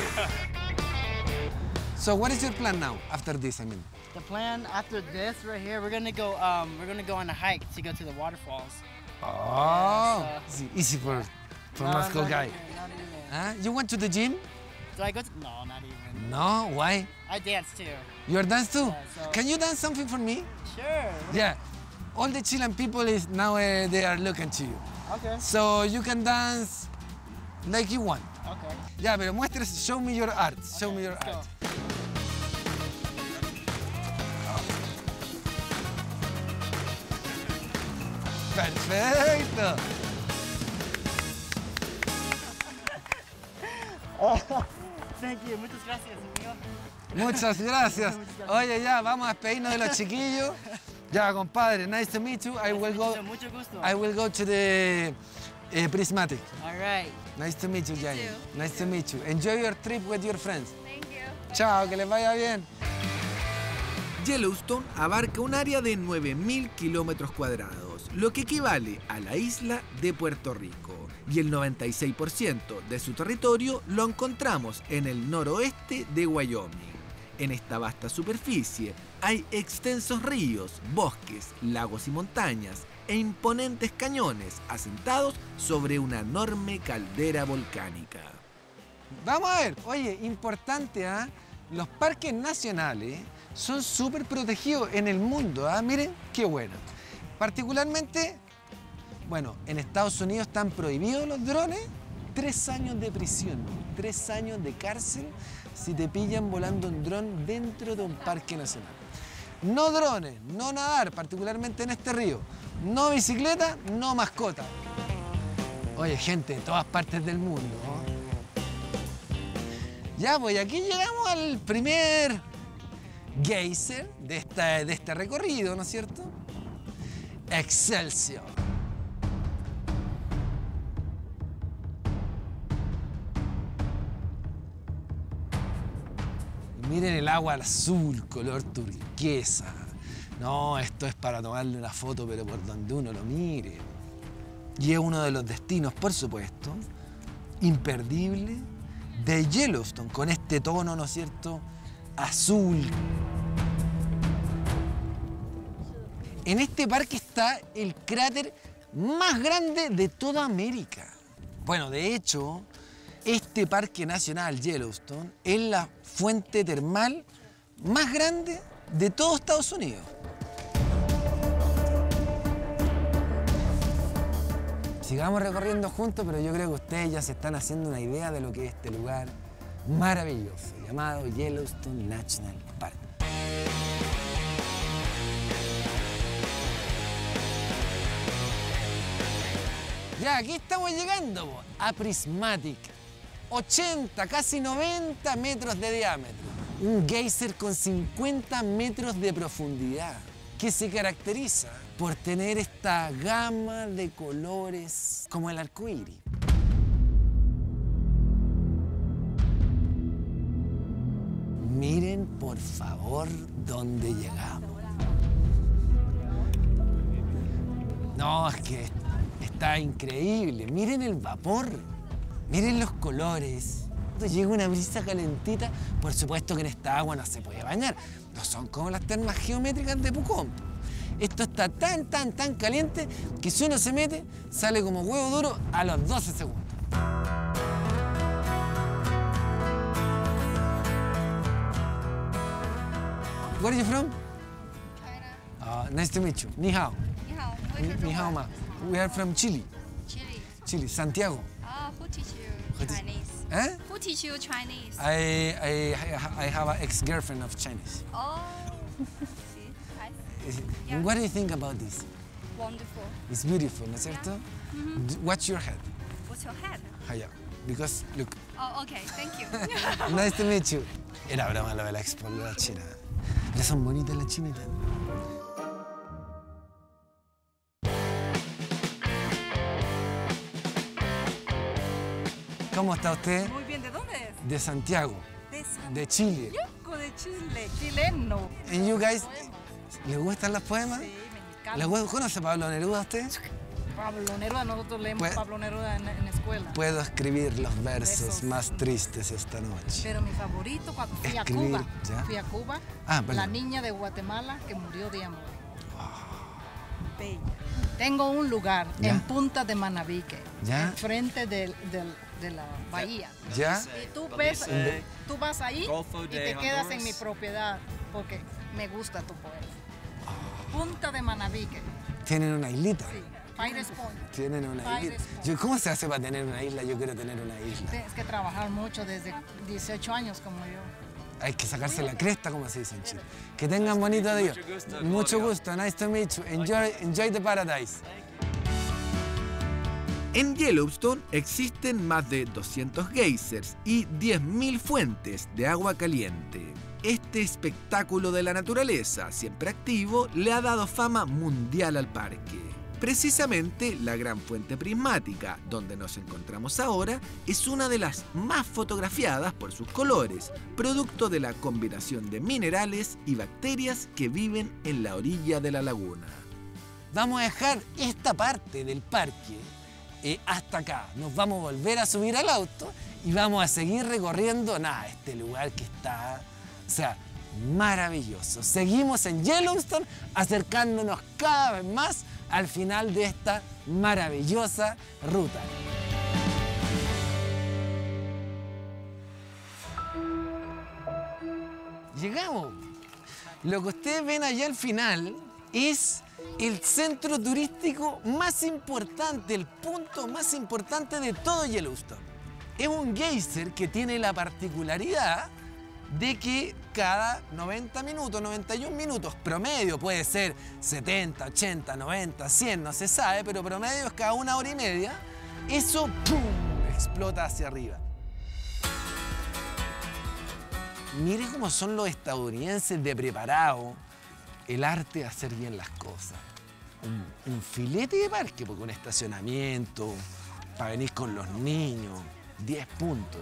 So what is your plan now after this? I mean. The plan after this right here, we're gonna go. Um, we're gonna go on a hike to go to the waterfalls. Oh, Yeah, easy, easy for for No, Moscow not guy. even, not even. Huh? You went to the gym? Do I go to? No, not even. No, why? I dance too. You are dance too? Yeah, so- Can you dance something for me? Sure. Yeah. All the Chilean people is now uh, they are looking to you. Okay. So you can dance like you want. Okay. Ya, pero muestres, show me your art. Show me your let's art. Perfecto. Thank you. Muchas gracias, amigo. Muchas gracias. Oye, ya, vamos a despedirnos de los chiquillos. Ya, compadre, nice to meet you. I will go, Mucho gusto. I will go to the uh, Prismatic. All right. Nice to meet you, Jaya. Nice to meet you. Enjoy your trip with your friends. Thank you. Chao, que les vaya bien. Yellowstone abarca un área de nueve mil kilómetros cuadrados, lo que equivale a la isla de Puerto Rico. Y el noventa y seis por ciento de su territorio lo encontramos en el noroeste de Wyoming. En esta vasta superficie hay extensos ríos, bosques, lagos y montañas e imponentes cañones asentados sobre una enorme caldera volcánica. Vamos a ver, oye, importante, ¿ah? Los parques nacionales son súper protegidos en el mundo, ¿ah? Miren, qué bueno. Particularmente, bueno, en Estados Unidos están prohibidos los drones, tres años de prisión, tres años de cárcel si te pillan volando un dron dentro de un parque nacional. No drones, no nadar, particularmente en este río. No bicicleta, no mascota. Oye, gente de todas partes del mundo, ¿no? Ya, pues aquí llegamos al primer geyser de, esta, de este recorrido, ¿no es cierto? Excelsior. Miren el agua al azul, color turquesa. No, esto es para tomarle una foto, pero por donde uno lo mire. Y es uno de los destinos, por supuesto, imperdible de Yellowstone, con este tono, ¿no es cierto?, azul. En este parque está el cráter más grande de toda América. Bueno, de hecho, este parque nacional Yellowstone es la fuente termal más grande de todo Estados Unidos. Sigamos recorriendo juntos, pero yo creo que ustedes ya se están haciendo una idea de lo que es este lugar maravilloso llamado Yellowstone National Park. Ya, aquí estamos llegando po, a Prismatic. ochenta, casi noventa metros de diámetro. Un geyser con cincuenta metros de profundidad, que se caracteriza por tener esta gama de colores como el arco iris. Miren, por favor, dónde llegamos. No, es que está increíble. Miren el vapor. Miren los colores. Llega una brisa calentita. Por supuesto que en esta agua no se puede bañar. No son como las termas geométricas de Pucón. Esto está tan, tan, tan caliente que si uno se mete, sale como huevo duro a los doce segundos. Where are you from? China. Uh, nice to meet you. Ni hao. Ni hao. Ni, ni hao ma. We are from Chile. Chile. Chile, Santiago. Ah, who teach you Who te- Chinese? Eh? Who teach you Chinese? I, I, I have an ex-girlfriend of Chinese. Oh, see, I see. Yeah. What do you think about this? Wonderful. It's beautiful, ¿no es cierto? Mhm. D- What's your head? What's your head? Allá. Because, look, Oh, okay, thank you. nice to meet you. Era broma lo de la expo, lo de la China. Pero son bonitas las chinitas. ¿Cómo está usted? Muy bien, ¿de dónde es? De Santiago, De San- de Chile. Yuco, de Chile, chileno. And you guys, ¿le gustan los poemas? Sí, me encanta. ¿Le gu- ¿Conoce a Pablo Neruda usted? Pablo Neruda, nosotros leemos Pues- Pablo Neruda en, en la escuela. Puedo escribir los versos Versos. más tristes esta noche. Pero mi favorito cuando fui a Escribir, Cuba, ¿ya? fui a Cuba, Ah, perdón. la niña de Guatemala que murió de amor. Bella. Tengo un lugar ¿Ya? en Punta de Manabique, ¿Ya? enfrente del, del- de la bahía. ¿Ya? Y tú ves, Belice, tú vas ahí Golfo y de te quedas en Honduras. mi propiedad porque me gusta tu poema. Ah. Punta de Manabique, Tienen una islita. sí. Pirates Point. Tienen una Pirates isla. Point. Yo, ¿cómo se hace para tener una isla? Yo quiero tener una isla. Tienes que trabajar mucho desde dieciocho años como yo. Hay que sacarse la cresta, como se dice en Chile. Que tengan bonito día. Mucho gusto. Nice to meet you. Enjoy, enjoy the paradise. En Yellowstone existen más de doscientos geysers y diez mil fuentes de agua caliente. Este espectáculo de la naturaleza, siempre activo, le ha dado fama mundial al parque. Precisamente la gran fuente prismática, donde nos encontramos ahora, es una de las más fotografiadas por sus colores, producto de la combinación de minerales y bacterias que viven en la orilla de la laguna. Vamos a dejar esta parte del parque eh, hasta acá. Nos vamos a volver a subir al auto y vamos a seguir recorriendo, nada, este lugar que está, o sea, maravilloso. Seguimos en Yellowstone, acercándonos cada vez más al final de esta maravillosa ruta. Llegamos. Lo que ustedes ven allá al final es el centro turístico más importante, el punto más importante de todo Yellowstone. Es un geyser que tiene la particularidad de que cada noventa minutos, noventa y un minutos, promedio puede ser setenta, ochenta, noventa, cien, no se sabe, pero promedio es cada una hora y media, eso ¡pum!, explota hacia arriba. Mire cómo son los estadounidenses de preparado el arte de hacer bien las cosas. Un, un filete de parque, porque un estacionamiento, para venir con los niños, diez puntos.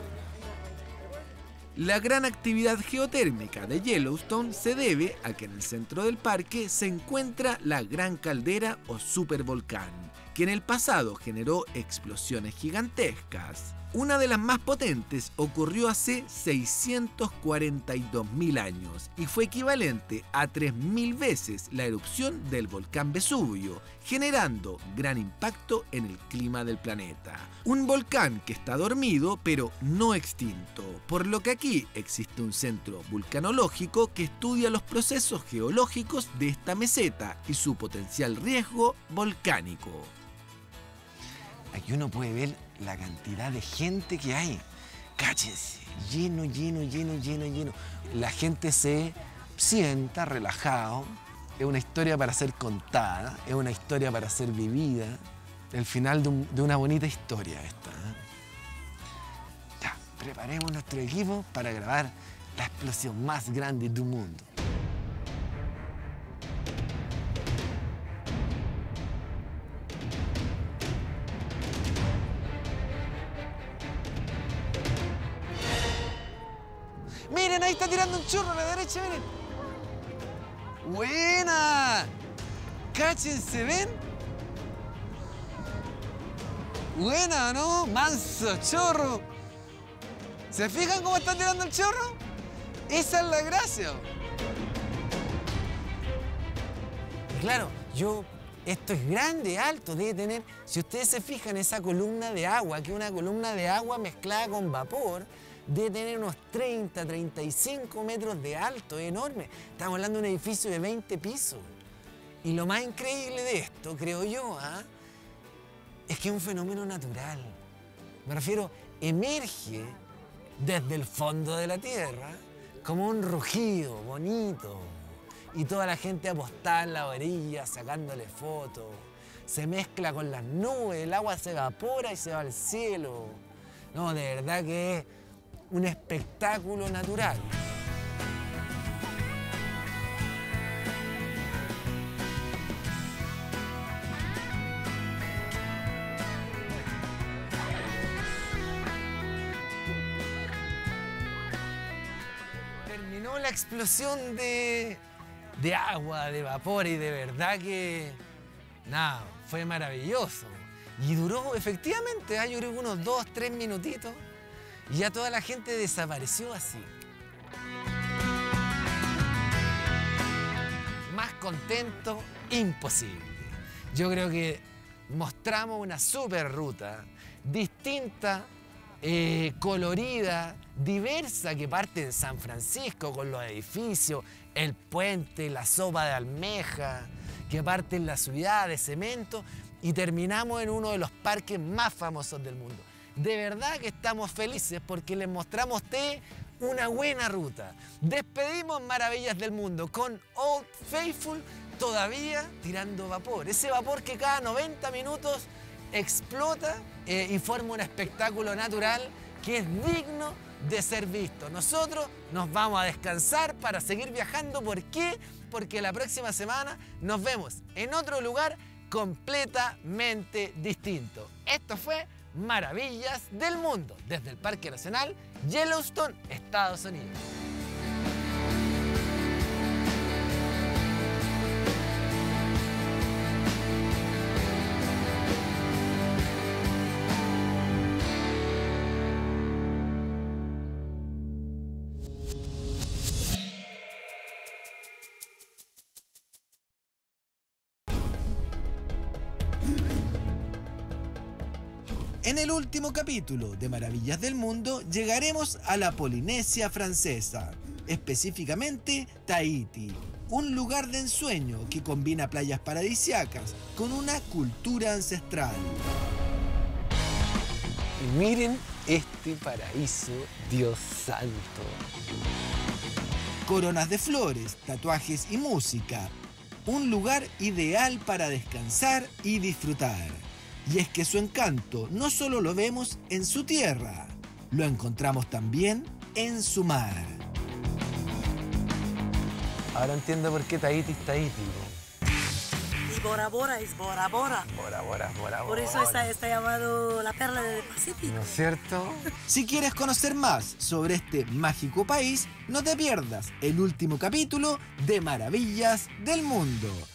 La gran actividad geotérmica de Yellowstone se debe a que en el centro del parque se encuentra la Gran Caldera o Supervolcán, que en el pasado generó explosiones gigantescas. Una de las más potentes ocurrió hace seiscientos cuarenta y dos mil años y fue equivalente a tres mil veces la erupción del volcán Vesubio, generando gran impacto en el clima del planeta. Un volcán que está dormido pero no extinto, por lo que aquí existe un centro vulcanológico que estudia los procesos geológicos de esta meseta y su potencial riesgo volcánico. aquí uno puede ver la cantidad de gente que hay. Cáchense, lleno, lleno, lleno, lleno, lleno. La gente se sienta relajado. Es una historia para ser contada, es una historia para ser vivida. El final de, un, de una bonita historia esta. ¿eh? Ya, preparemos nuestro equipo para grabar la explosión más grande del mundo. Miren, ahí está tirando un churro a la derecha, miren. ¡Buena! ¡Cáchense, ven! Buena, ¿no? Manso chorro. ¿Se fijan cómo están tirando el chorro? Esa es la gracia. Claro, yo... Esto es grande, alto, debe tener... Si ustedes se fijan, esa columna de agua, que es una columna de agua mezclada con vapor, debe tener unos treinta, treinta y cinco metros de alto, es enorme. Estamos hablando de un edificio de veinte pisos. Y lo más increíble de esto, creo yo, ¿eh? es que es un fenómeno natural. Me refiero, emerge desde el fondo de la tierra como un rugido bonito. Y toda la gente apostada en la orilla, sacándole fotos. Se mezcla con las nubes, el agua se evapora y se va al cielo. No, de verdad que es un espectáculo natural. Terminó la explosión de... de agua, de vapor, y de verdad que, nada, fue maravilloso. Y duró, efectivamente, ¿eh? yo creo que unos dos, tres minutitos, y ya toda la gente desapareció así. Más contento, imposible. Yo creo que mostramos una super ruta, distinta, eh, colorida, diversa, que parte de San Francisco con los edificios, el puente, la sopa de almeja, que parte en la ciudad de cemento, y terminamos en uno de los parques más famosos del mundo. De verdad que estamos felices porque les mostramos a ustedes una buena ruta. Despedimos Maravillas del Mundo con Old Faithful todavía tirando vapor. Ese vapor que cada noventa minutos explota eh, y forma un espectáculo natural que es digno de ser visto. Nosotros nos vamos a descansar para seguir viajando. ¿Por qué? Porque la próxima semana nos vemos en otro lugar completamente distinto. Esto fue Maravillas del Mundo desde el Parque Nacional Yellowstone, Estados Unidos. En el último capítulo de Maravillas del Mundo llegaremos a la Polinesia Francesa, específicamente Tahití, un lugar de ensueño que combina playas paradisíacas con una cultura ancestral. Y miren este paraíso, Dios santo. Coronas de flores, tatuajes y música, un lugar ideal para descansar y disfrutar. Y es que su encanto no solo lo vemos en su tierra, lo encontramos también en su mar. Ahora entiendo por qué Tahití es Tahití. Y Bora Bora es Bora Bora. Bora Bora, Bora Bora. Por eso está, está llamado la perla del Pacífico. ¿No es cierto? Si quieres conocer más sobre este mágico país, no te pierdas el último capítulo de Maravillas del Mundo.